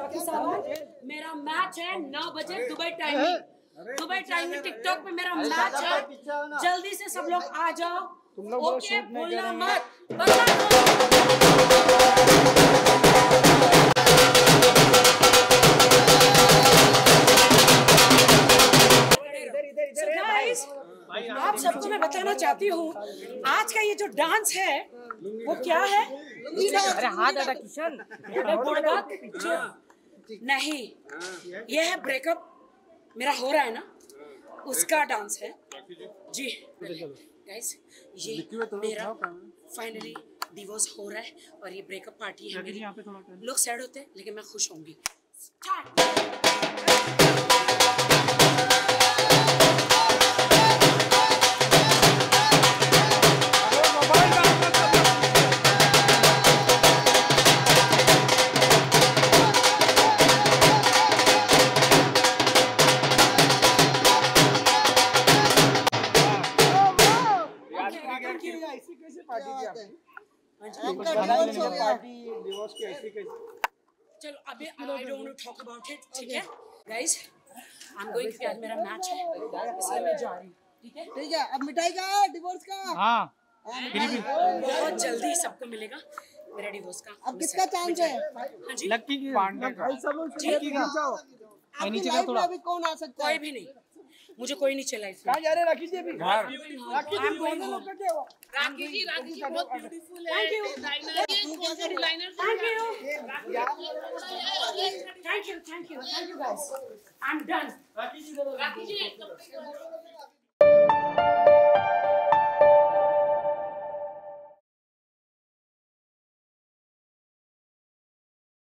बाकी सामान मेरा मैच है 9 बजे Dubai timing. Dubai timing TikTok पे मेरा मैच है, जल्दी से सब लोग आ जाओ। ओके, बोलना मत, आप सबको मैं बताना चाहती हूँ आज का ये जो डांस है वो क्या है। अरे हाँ दादा किशन नहीं, ये है ब्रेकअप मेरा हो रहा है ना, उसका डांस है जी। गाइस, ये मेरा फाइनली डिवोर्स हो रहा है और ये ब्रेकअप पार्टी है मेरी। लोग सैड होते हैं लेकिन मैं खुश होंगी। चलो अभी I don't want to talk about it, ठीक है गाइस। I'm going to आज मेरा मैच है इसलिए मैं जा रही हूँ, ठीक है। अब मिठाई का डिवोर्स का बहुत जल्दी सबको मिलेगा मेरा डिवोर्स का। अब किसका चांस है? हाँ जी, लक्की की पांडे का आपकी लाइफ में अभी कौन आ सकता है? कोई भी नहीं, मुझे कोई नहीं चाहिए लाइफ में। कहाँ जा रहे हैं राखी जी अभी? राखी जी बहुत ब्यूटीफुल है। Thank you guys, I am done.